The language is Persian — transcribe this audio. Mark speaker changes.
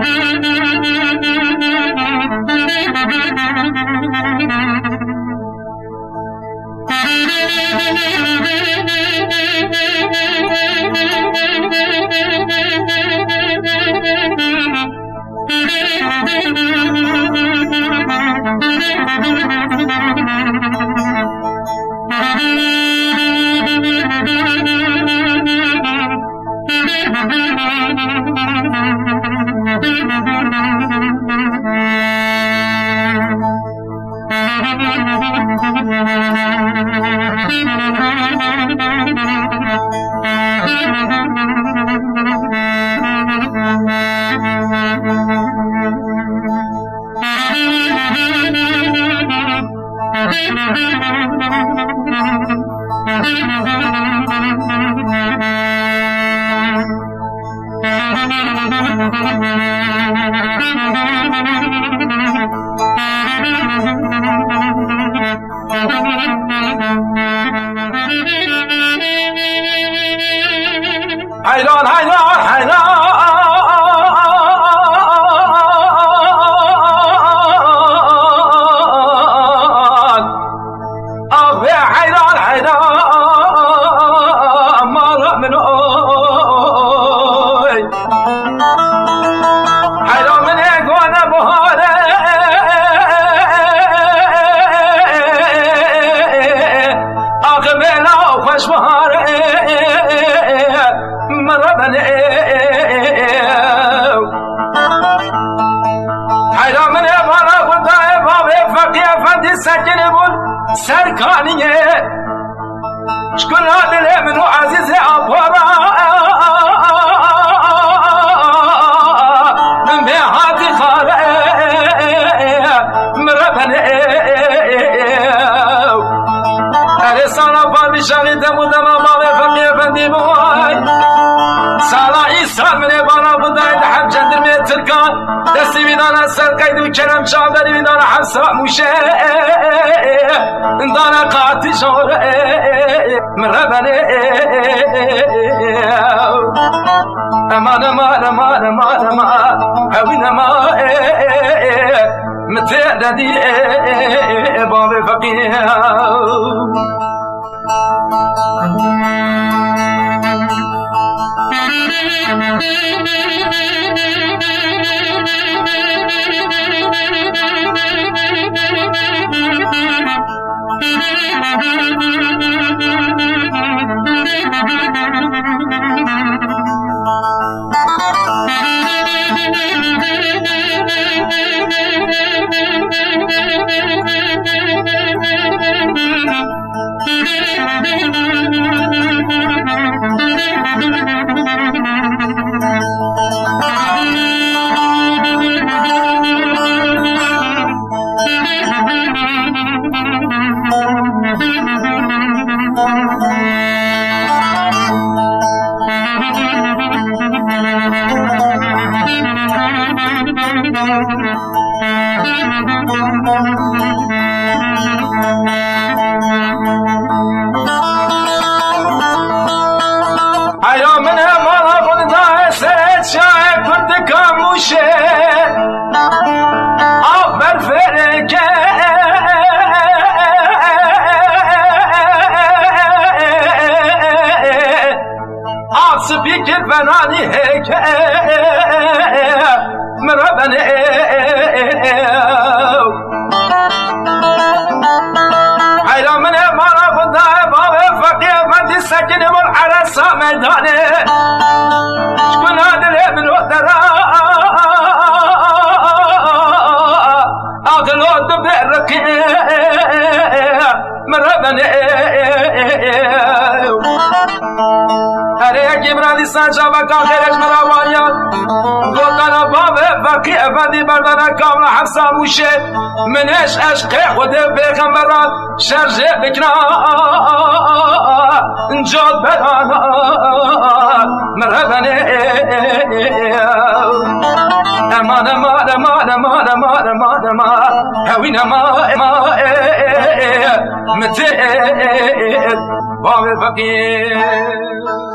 Speaker 1: حیران حیران حیران آخ حیران حیران مالا من اوی حیران من گونه بهاره آخ بلا خوش بهاره مربنه حیران من بالا خدای باب فقیه فندی سکن بود سرکانیه شکل دل منو عزیز آپارا به حاتی خاره مربنه ارسانا بار بشاقیده بودم باب فقیه فندی بود سالا ایسان منه بالا خدای دحب جندر میتر کن دستی بیدانا سر قید و کرم چابری بیدانا حسا موشه دانا قاتی شوره مربنه امان امان امان امان امان هوین امان متعددی باب فقیه حیران من مالا خودتا سرت شای کرد کاموشه آفر فرکه سبيك الفناني هيك مربني حيران من مالا خدای باب فقیه فندی سکن والعرس ميداني شكون هذا الابن والدرا اغلو دبرك مربني ارے کمرانی سانچا بکا خیرش مراوانیان گلدانا باب فقیه فندی بردانا کاملا حفظا موشه منش عشق خود پیغمبران شرجه بکنا انجاد برانا مرحبا امان امان امان امان امان امان امان هوین امان متعد باب فقیه